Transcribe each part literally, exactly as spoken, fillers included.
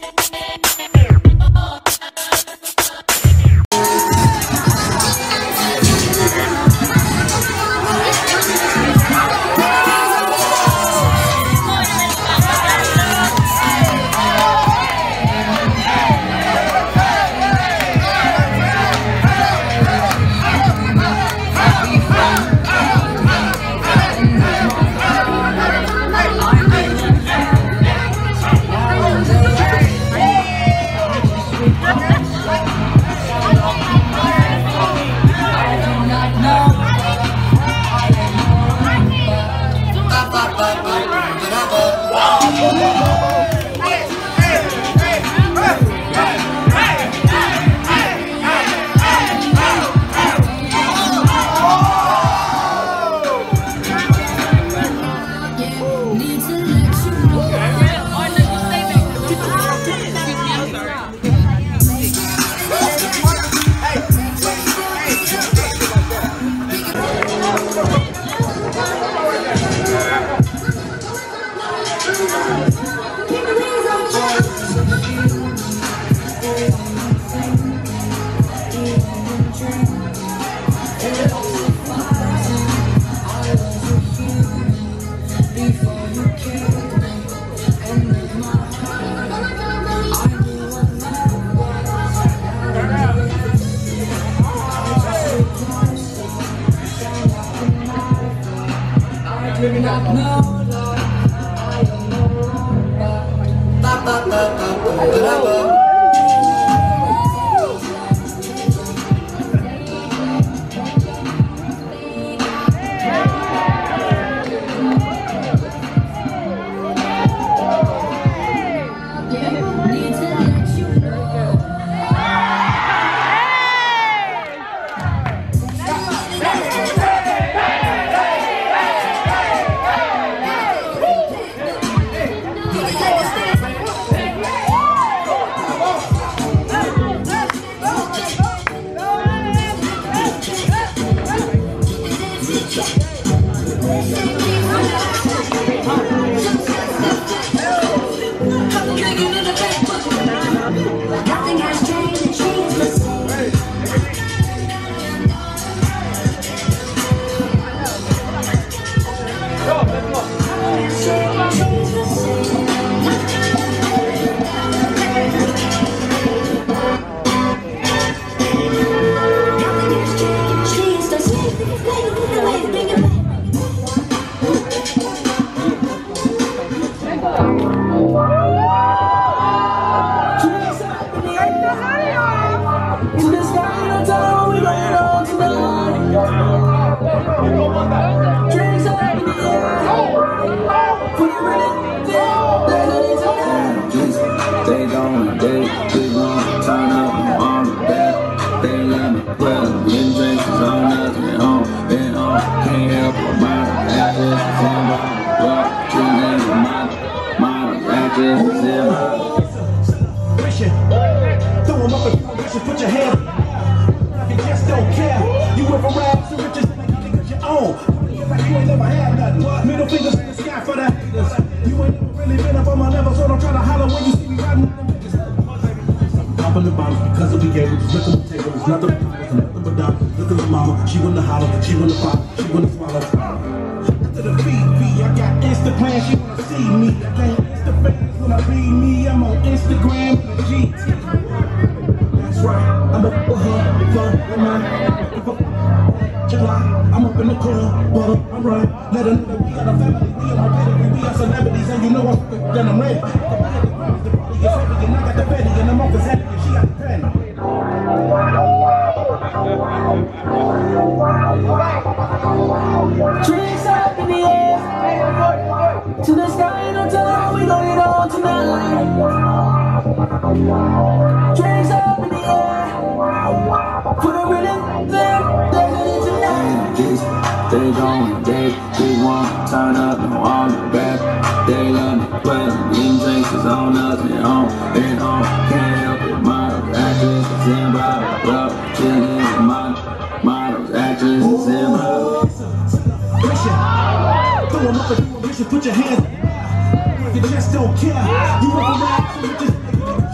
Put your hands up. You just don't care. You walk around, you just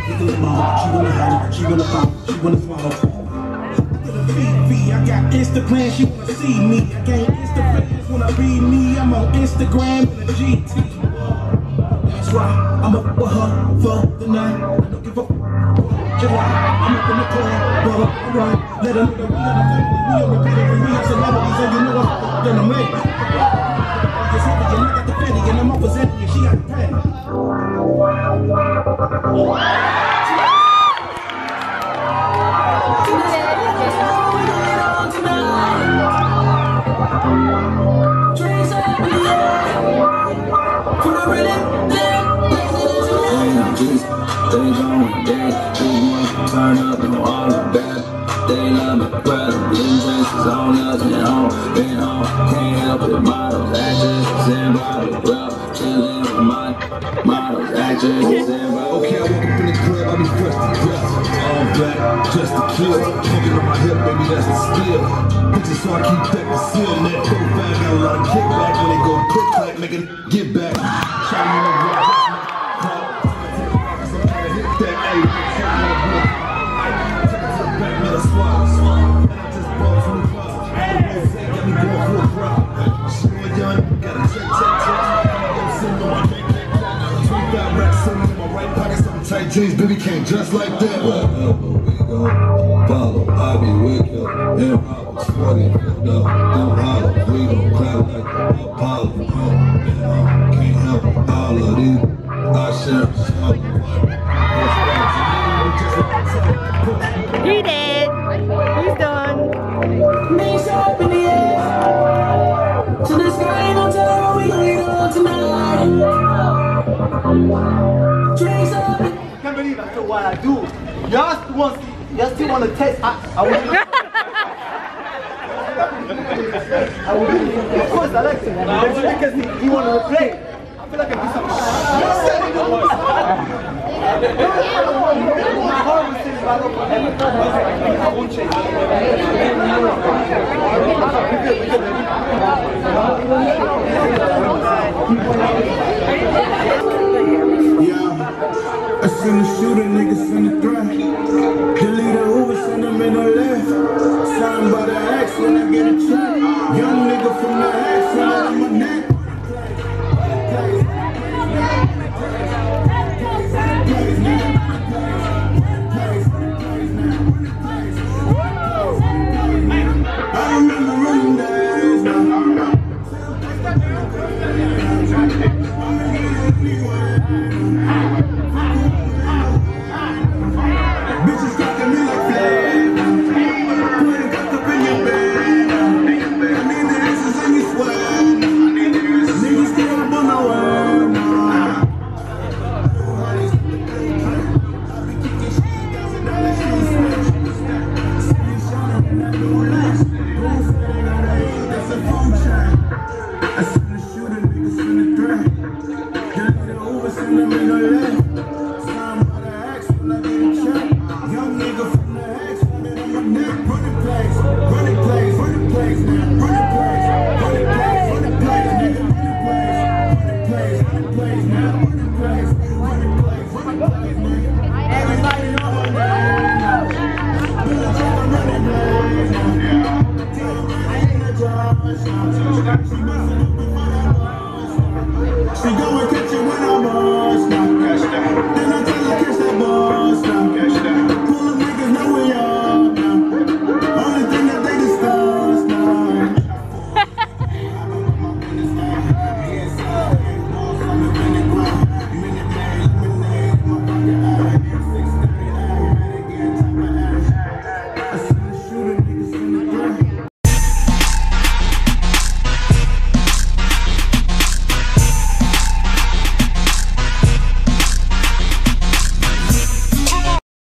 She wanna holler, she wanna pop, she wanna swallow. I got Instagram, she wanna see me. I got Instagram, wanna read me. I'm on Instagram with a G T. That's right, I'm up with her for the night. I don't give a f. I'm up in the club, but alright. Let her know that we are the family. We are repeating, we are celebrities, and you know I'm gonna make it. I got the fatty, and I'm up with Zeddy, and she got the patty. They gon' dance, they wanna turn up and all of that. They love me, but I'm blue dresses on us and on, and on. Can't help it, models, actresses, and bottles, well, chillin' with my models, actresses, and bottles. Okay, I walk up in the club, I be fresh to dress. All black, just to kill. Pumping on my hip, baby, that's the skill. Bitches, so I keep back the seal. That profile got a lot of kickback when they go quick clack, make it get back. Shouting on the rock. Jeans, baby, can't dress like that. Wherever we go, follow, I be with you. And Robert's forty, no, don't holler. We gon' clap like Apollo. Can't help all of these. I share some. He did. He's done. Knees up in the air. To the sky, and I'll tell her what we gon' eat on tonight. Drinks up. I can't believe after what I do. Y'all still want y'all still want to test. I, I would I would of course I like it. Because he, he want to replay. I feel like I do something. I won't change. I seen the shooter, niggas send the threat. Delete the Uber, send them in the left. Signed by the X when I get a check. Young nigga from the X, I'm on my neck.